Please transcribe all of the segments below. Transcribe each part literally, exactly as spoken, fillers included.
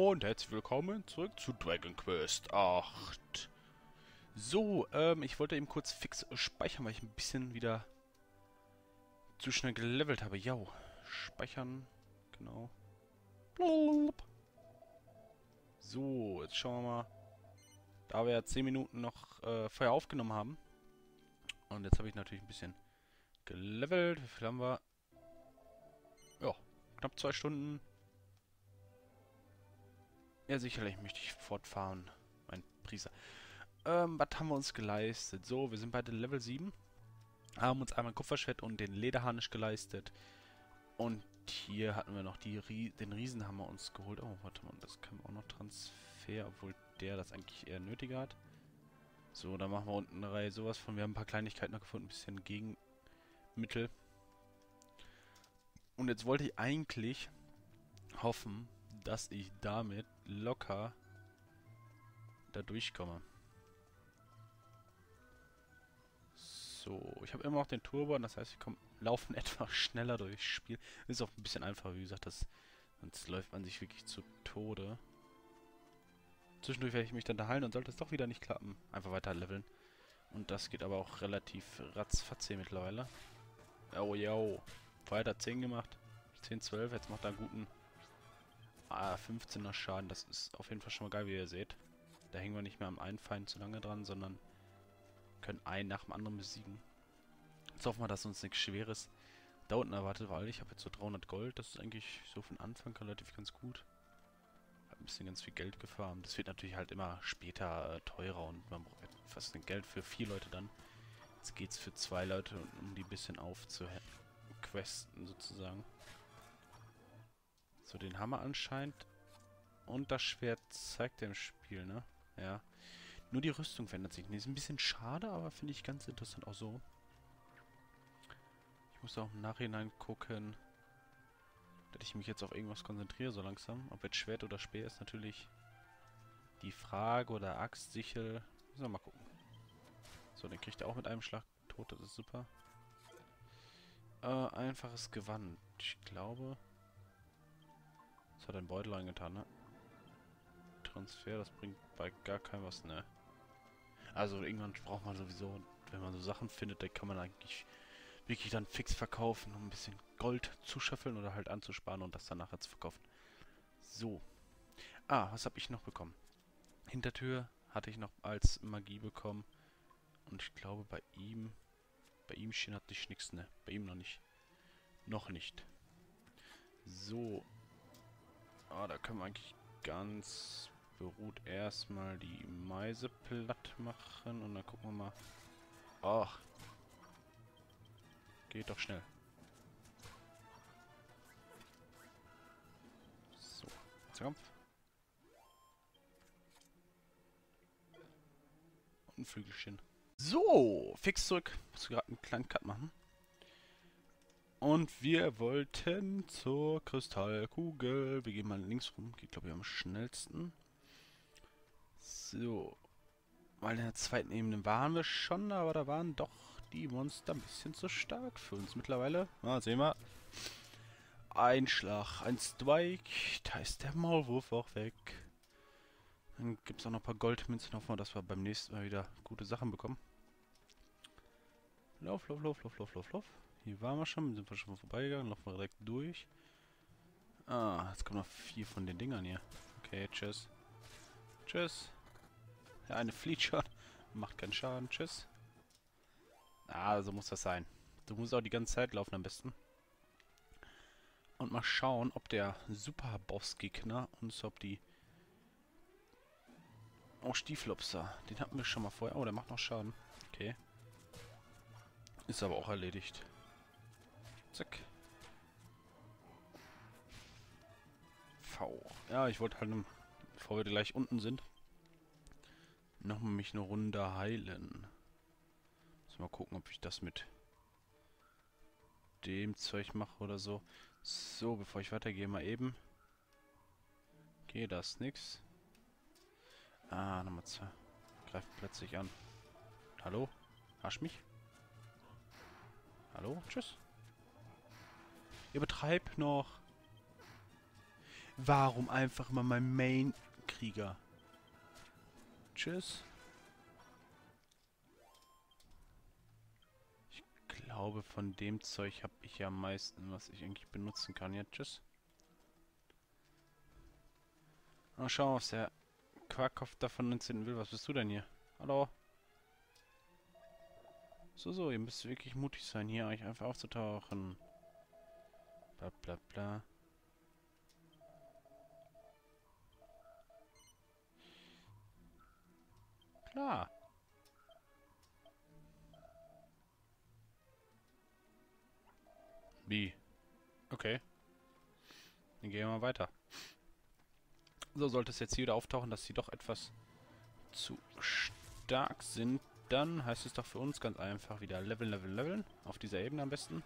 Und herzlich willkommen zurück zu Dragon Quest acht. So, ähm, ich wollte eben kurz fix speichern, weil ich ein bisschen wieder zu schnell gelevelt habe. Jau, speichern, genau. Blub. So, jetzt schauen wir mal. Da wir ja zehn Minuten noch äh, vorher aufgenommen haben. Und jetzt habe ich natürlich ein bisschen gelevelt. Wie viel haben wir? Ja, knapp zwei Stunden. Ja, sicherlich möchte ich fortfahren, mein Priester. Ähm, was haben wir uns geleistet? So, wir sind bei den Level sieben. Haben uns einmal Kupferschwert und den Lederharnisch geleistet. Und hier hatten wir noch die Rie den Riesen haben wir uns geholt. Oh, warte mal, das können wir auch noch Transfer, obwohl der das eigentlich eher nötiger hat. So, dann machen wir unten eine Reihe sowas von. Wir haben ein paar Kleinigkeiten noch gefunden, ein bisschen Gegenmittel. Und jetzt wollte ich eigentlich hoffen, dass ich damit locker da durchkomme. So, ich habe immer noch den Turbo, das heißt, wir kommen, laufen etwas schneller durchs Spiel. Ist auch ein bisschen einfacher, wie gesagt, das, sonst läuft man sich wirklich zu Tode. Zwischendurch werde ich mich dann da heilen und sollte es doch wieder nicht klappen, einfach weiter leveln. Und das geht aber auch relativ ratzfatz hier mittlerweile. Oh, yo. Vorher hat er zehn gemacht, zehn, zwölf, jetzt macht er einen guten ah, fünfzehner Schaden. Das ist auf jeden Fall schon mal geil, wie ihr seht. Da hängen wir nicht mehr am einen Feind zu lange dran, sondern können einen nach dem anderen besiegen. Jetzt hoffen wir, dass uns nichts Schweres da unten erwartet, weil ich habe jetzt so dreihundert Gold. Das ist eigentlich so für den Anfang relativ ganz gut. Hab ein bisschen ganz viel Geld gefarmt. Das wird natürlich halt immer später äh, teurer und man braucht fast ein Geld für vier Leute dann. Jetzt geht's für zwei Leute, um die ein bisschen aufzuquesten sozusagen. So, den Hammer anscheinend. Und das Schwert zeigt er im Spiel, ne? Ja. Nur die Rüstung verändert sich nicht. Ist ein bisschen schade, aber finde ich ganz interessant auch so. Ich muss auch im Nachhinein gucken, dass ich mich jetzt auf irgendwas konzentriere so langsam. Ob jetzt Schwert oder Speer ist natürlich die Frage. Oder Axt, Sichel. Müssen wir mal gucken. So, den kriegt er auch mit einem Schlag tot. Das ist super. Äh, einfaches Gewand. Ich glaube... Das hat ein Beutel eingetan, ne? Transfer, das bringt bei gar keinem was, ne? Also irgendwann braucht man sowieso, wenn man so Sachen findet, da kann man eigentlich wirklich dann fix verkaufen, um ein bisschen Gold zu scheffeln oder halt anzusparen und das dann nachher zu verkaufen. So. Ah, was habe ich noch bekommen? Hintertür hatte ich noch als Magie bekommen. Und ich glaube bei ihm... Bei ihm schien hatte ich nichts, ne? Bei ihm noch nicht. Noch nicht. So. Ah, da können wir eigentlich ganz beruht erstmal die Meise platt machen. Und dann gucken wir mal... Ach. Geht doch schnell. So. Kampf. Und ein Flügelchen. So. Fix zurück. Muss gerade einen kleinen Cut machen. Und wir wollten zur Kristallkugel. Wir gehen mal links rum. Geht, glaube ich, am schnellsten. So. Weil in der zweiten Ebene waren wir schon, aber da waren doch die Monster ein bisschen zu stark für uns mittlerweile. Na, sehen wir. Ein Schlag, ein Strike. Da ist der Maulwurf auch weg. Dann gibt es auch noch ein paar Goldmünzen. Hoffen wir, dass wir beim nächsten Mal wieder gute Sachen bekommen. Lauf, lauf, lauf, lauf, lauf, lauf, lauf. Hier waren wir schon, sind wir schon mal vorbeigegangen. Laufen wir direkt durch. Ah, jetzt kommen noch vier von den Dingern hier. Okay, tschüss. Tschüss. Ja, eine flieht schon. Macht keinen Schaden. Tschüss. Ah, so muss das sein. Du musst auch die ganze Zeit laufen am besten. Und mal schauen, ob der Super-Boss-Gegner uns, ob die... Oh, Stieflopser. Den hatten wir schon mal vorher. Oh, der macht noch Schaden. Okay. Ist aber auch erledigt. Zack. V. Ja, ich wollte halt, bevor wir gleich unten sind, noch mal mich eine Runde heilen. Muss mal gucken, ob ich das mit dem Zeug mache oder so. So, bevor ich weitergehe, mal eben. Okay, da ist nix. Ah, Nummer zwei. Greift plötzlich an. Hallo? Arsch mich? Hallo? Tschüss. Ihr betreibt noch. Warum einfach mal mein Main-Krieger? Tschüss. Ich glaube, von dem Zeug habe ich ja am meisten, was ich eigentlich benutzen kann. Ja, tschüss. Mal schauen, was der Quarkkopf davon neunzehn will. Was bist du denn hier? Hallo? So, so, ihr müsst wirklich mutig sein, hier euch einfach aufzutauchen. Bla bla bla. Klar. Wie? Okay. Dann gehen wir mal weiter. So, sollte es jetzt hier wieder auftauchen, dass sie doch etwas zu stark sind, dann heißt es doch für uns ganz einfach wieder leveln, leveln, leveln. Auf dieser Ebene am besten.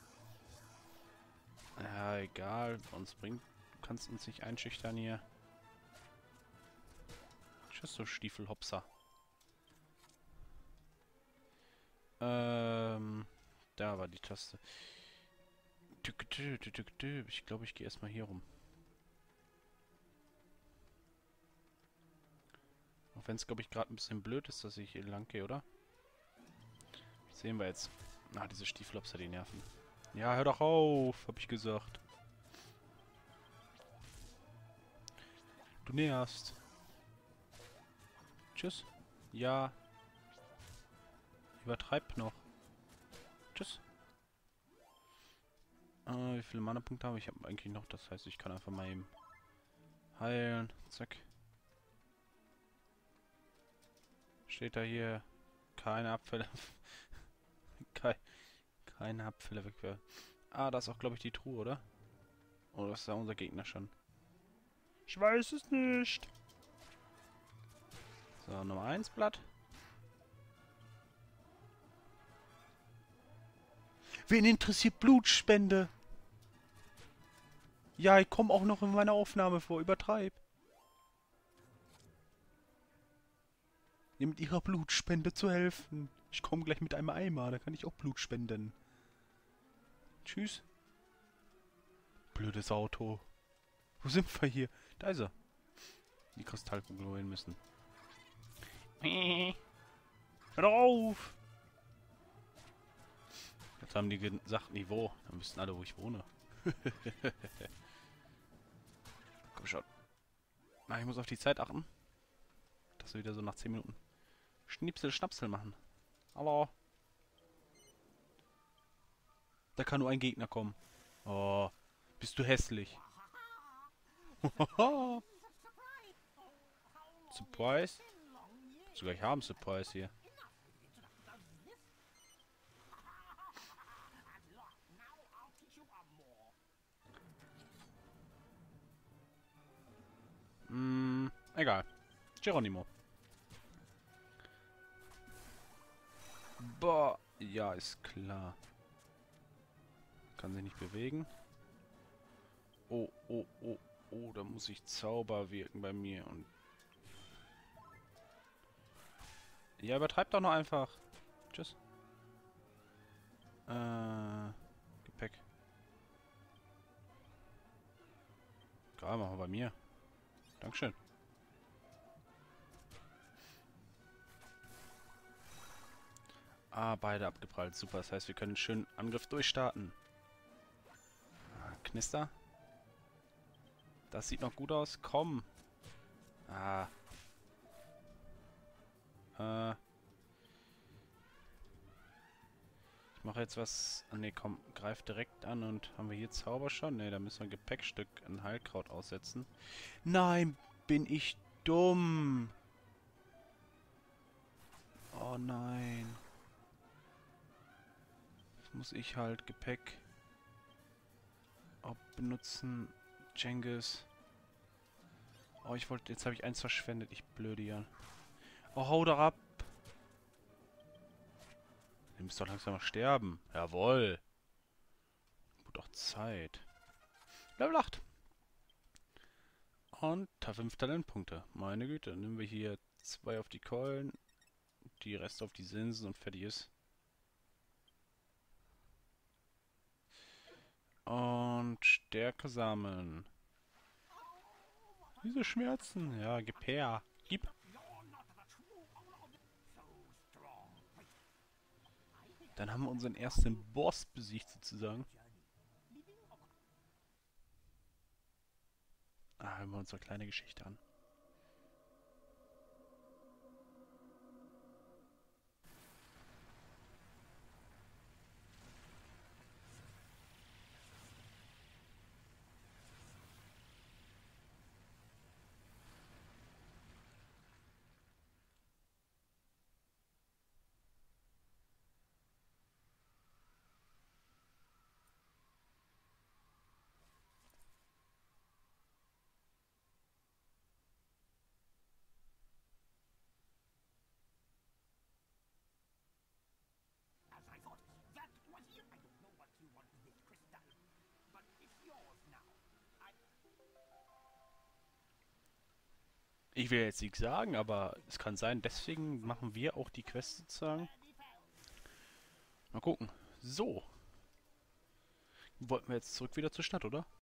Ja, egal. Uns bringt... Du kannst uns nicht einschüchtern hier. Tschüss, so Stiefelhopser. Ähm... Da war die Taste. Ich glaube, ich gehe erstmal hier rum. Auch wenn es, glaube ich, gerade ein bisschen blöd ist, dass ich hier lang gehe, oder? Das sehen wir jetzt. Ah, diese Stiefelhopser, die nerven. Ja, hör doch auf, hab ich gesagt. Du nervst. Tschüss. Ja. Übertreib noch. Tschüss. Äh, wie viele Mana-Punkte habe ich? Ich habe eigentlich noch, das heißt, ich kann einfach mal eben heilen. Zack. Steht da hier keine Abfälle. Kei keine Abfälle wegwerfen. Ah, da ist auch, glaube ich, die Truhe, oder? Oder ist da unser Gegner schon? Ich weiß es nicht. So, Nummer eins Blatt. Wen interessiert Blutspende? Ja, ich komme auch noch in meiner Aufnahme vor. Übertreib. Ihr mit ihrer Blutspende zu helfen. Ich komme gleich mit einem Eimer. Da kann ich auch Blut spenden. Tschüss. Blödes Auto. Wo sind wir hier? Da ist er. Die Kristallkugel holen müssen. Hör doch auf! Jetzt haben die gesagt, Niveau. Dann wissen alle, wo ich wohne. Komm schon. Na, ich muss auf die Zeit achten. Dass wir wieder so nach zehn Minuten Schnipsel, Schnapsel machen. Hallo. Da kann nur ein Gegner kommen. Oh, bist du hässlich. Surprise? Sogar ich habe Surprise hier. Hm, egal. Geronimo. Boah, ja, ist klar. Kann sich nicht bewegen. Oh, oh, oh, oh, da muss ich Zauber wirken bei mir und... Ja, übertreibt doch noch einfach. Tschüss. Äh, Gepäck. Gerade machen wir bei mir. Dankeschön. Ah, beide abgeprallt. Super, das heißt, wir können schön Angriff durchstarten. Ah, Knister. Das sieht noch gut aus. Komm. Ah. Äh. Ich mache jetzt was... Ne, komm. Greif direkt an und... Haben wir hier Zauber schon? Ne, da müssen wir ein Gepäckstück, ein Heilkraut aussetzen. Nein, bin ich dumm. Oh nein. Jetzt muss ich halt Gepäck... Ob benutzen... Cengiz. Oh, ich wollte... Jetzt habe ich eins verschwendet. Ich blöde ja. Oh, hau doch ab. Ihr müsst doch langsam mal sterben. Jawohl. Wird doch Zeit. Level acht. Und fünf Talentpunkte. Meine Güte. Dann nehmen wir hier zwei auf die Keulen. Die Reste auf die Sensen und fertig ist. Und Stärke sammeln. Diese Schmerzen. Ja, gib her. Gib. Dann haben wir unseren ersten Boss besiegt sozusagen. Ah, hören wir uns eine kleine Geschichte an. Ich will jetzt nichts sagen, aber es kann sein, deswegen machen wir auch die Quest sozusagen. Mal gucken. So. Wollten wir jetzt zurück wieder zur Stadt, oder?